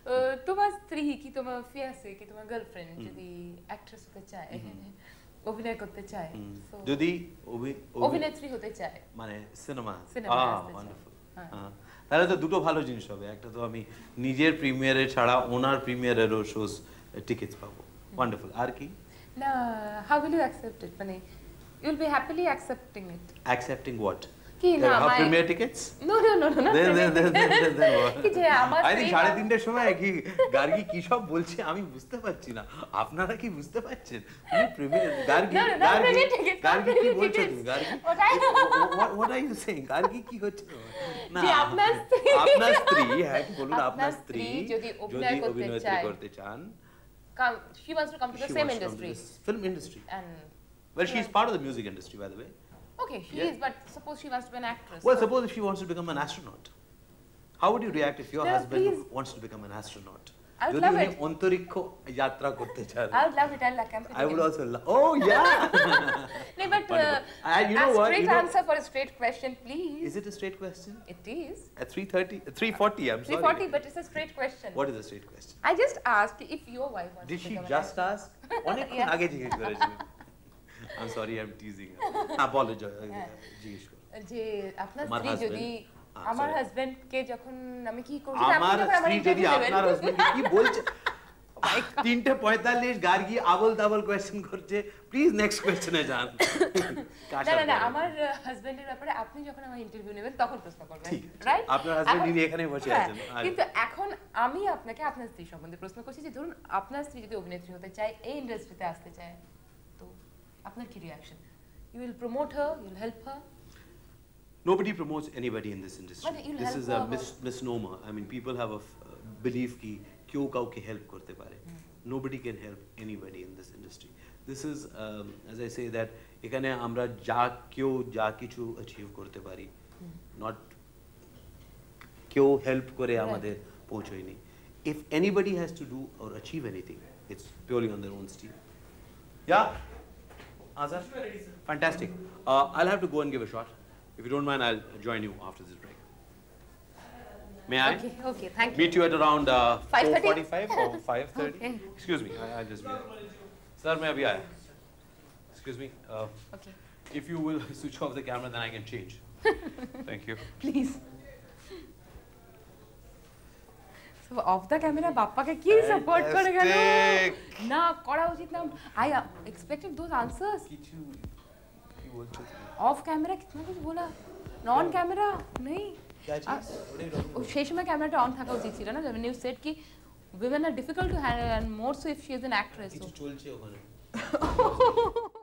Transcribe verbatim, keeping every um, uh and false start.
তোমার স্ত্রী কি তোমার ফিয়ান্সে কি তোমার গার্লফ্রেন্ড যদি অ্যাক্ট্রেস হতে চায় অভিনয় করতে চায় যদি অভিনেত্রী হতে চায় মানে সিনেমা সিনেমা ওয়ান্ডারফুল তাহলে তো দুটো ভালো জিনিস হবে একটা তো আমি নিজের প্রিমিয়ারে ছাড়া ওনার প্রিমিয়ারেরও শোজ টিকেটস পাবো ওয়ান্ডারফুল আর কি না how will you accept it মানে you will be happily accepting it accepting what কি না my premiere tickets no no no no then then then then কি যে আমার I think সাড়ে তিনটার সময় কি গার্গী কি সব বলছে আমি বুঝতে পারছি না আপনারা কি বুঝতে পারছেন তুমি প্রিমিয়ার গার্গী গার্গী গার্গী কি বলছো তুমি Gargi what are you saying Gargi কি হচ্ছে না আপনার স্ত্রী আপনার স্ত্রী হ্যাঁ বলুন আপনার স্ত্রী যদি অভিনয় করতে চান come she wants to come to the same industry film industry and well she's part of the music industry by the way okay she yeah. is but suppose she wants to be an actress well so. suppose if she wants to become an astronaut how would you react if your no, husband please. wants to become an astronaut I would love it Antariksha যাত্রা করতে চান I would love it I'll accompany I would also love oh yeah no but uh, I, you know a what straight you know, answer for a straight question please is it a straight question it is at three thirty three forty I'm sorry three forty but it's a straight question what is a straight question I just asked if your wife wants did to she become just ask অনেকক্ষণ আগে জিজ্ঞেস করেছিলেন I'm sorry I'm teasing apologize জিজ্ঞেস করো যে আপনার স্ত্রী যদি আমার হাজবেন্ড কে যখন আমি কি করব আমার স্ত্রী যদি আপনার হাজবেন্ড কি বলছে তিনটে পঁয়তাল্লিশ গার্গী আবল তাবল কোয়েশ্চেন করছে প্লিজ নেক্সট কোয়েশ্চেনে যান না না না আমার হাজবেন্ডের ব্যাপারে আপনি যখন আমার ইন্টারভিউ নেবেন তখন প্রশ্ন করবেন রাইট আপনার হাজবেন্ড ইনি এখানে বসে আছেন কিন্তু এখন আমি আপনাকে আপনার স্ত্রী সম্বন্ধে প্রশ্ন করছি যে ধরুন আপনার স্ত্রী যদি অভিনেত্রী হতে চায় এই ইন্ডাস্ট্রিতে আসতে চায় তো আপনার কি reaction you will promote her you will help her nobody promotes anybody in this industry this is a mis misnomer I mean people have a uh, belief ki kyo kauke help korte pare hmm. nobody can help anybody in this industry this is um, as I say that ekhane amra ja kyo ja kichu achieve korte pari not kyo help kore amader pochoyni if anybody has to do or achieve anything it's purely on their own steam yeah Azar fantastic uh, I'll have to go and give a shot if you don't mind I'll join you after this break may I okay okay thank you meet you at around uh, four forty-five or five thirty okay. excuse me I, I'll just be there sir may I be aaya excuse me uh, okay if you will switch off the camera then I can change thank you please so off the camera bappa ke ki support kore gelo na kora uchit na I expected those answers kichu ki bolche off camera kitna kuch bola non camera nahi kya cheez সেই সময় ক্যামেরাটা on থাকা উচিত ছিল না when you said ki women are difficult to handle and more so if she is an actress কিছু চলছে ওখানে